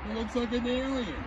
He looks like an alien.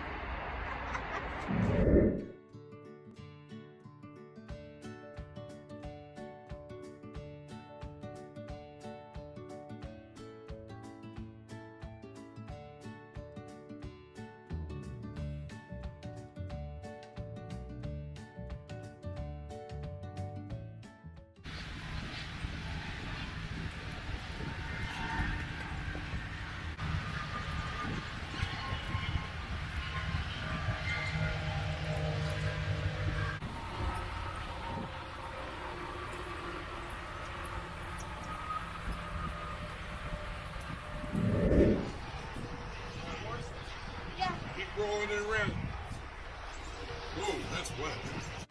Keep rolling it around. Whoa, that's wet.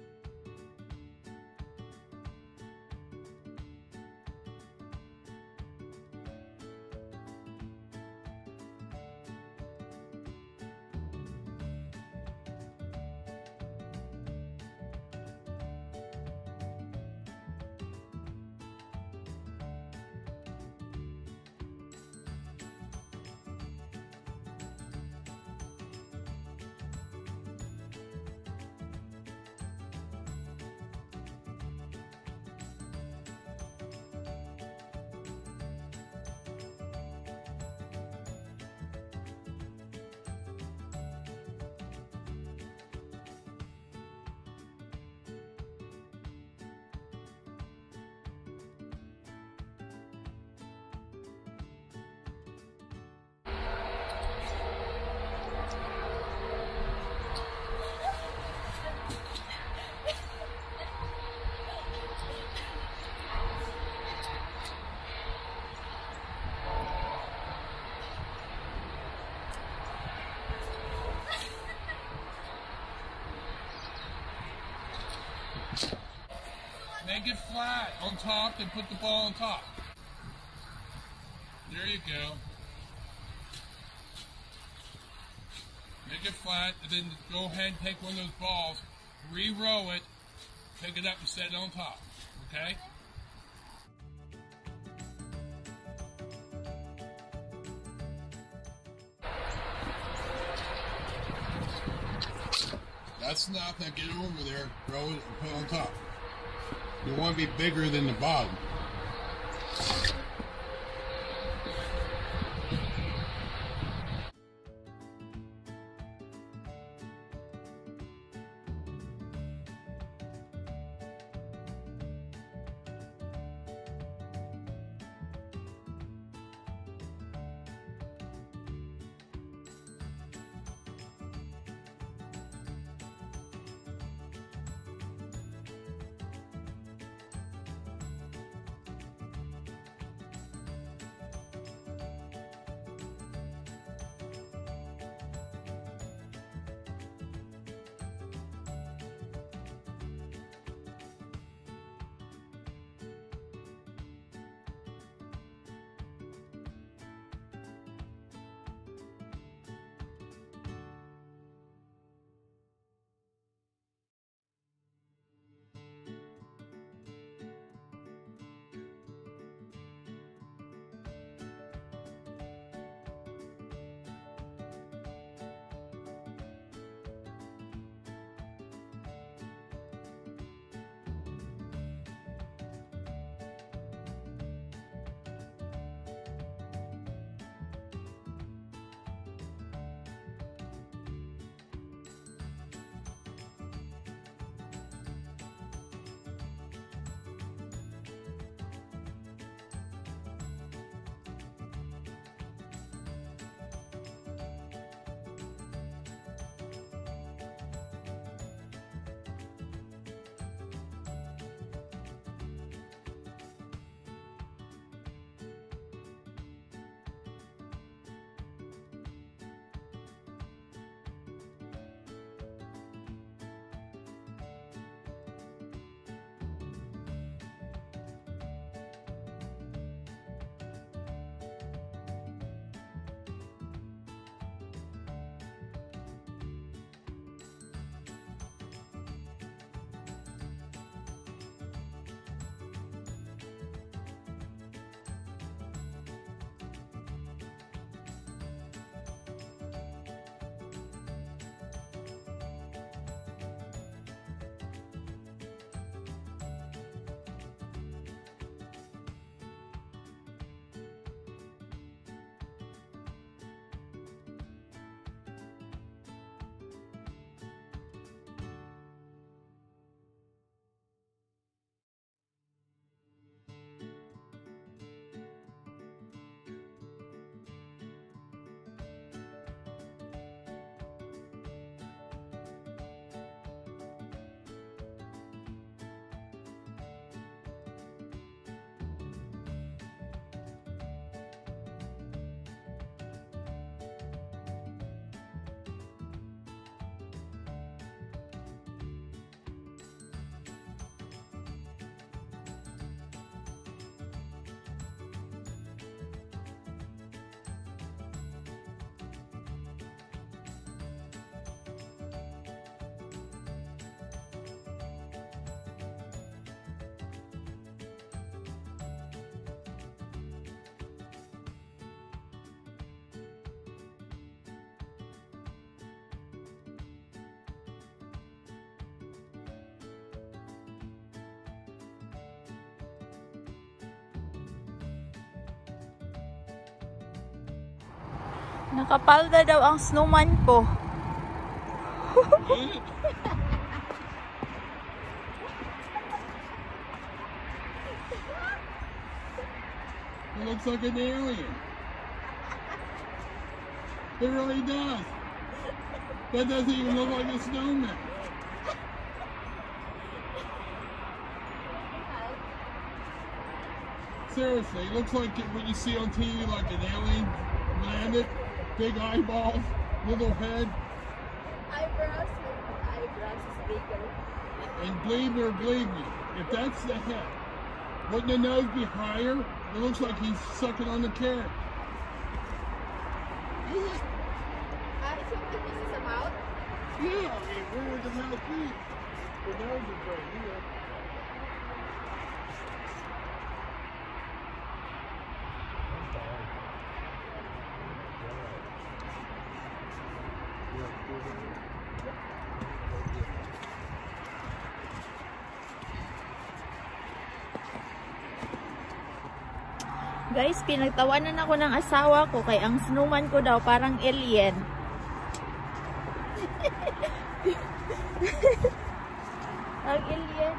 Make it flat on top and put the ball on top. There you go. Make it flat and then go ahead and take one of those balls, re-roll it, pick it up and set it on top. Okay? That's enough. Now get it over there, roll it, and put it on top. You want to be bigger than the bottom. Nakapalda daw ang snowman ko. It looks like an alien. It really does. That doesn't even look like a snowman. Seriously, it looks like what you see on TV, like an alien landed, big eyeballs, little head. Eyebrows is bigger. And believe me, if that's the head, wouldn't the nose be higher? It looks like he's sucking on the carrot. Is it something this is about? Yeah, I mean, where would the mouth be? The nose is right here. Guys, pinagtawanan ako ng asawa ko kay ang snowman ko daw parang alien. Ang alien.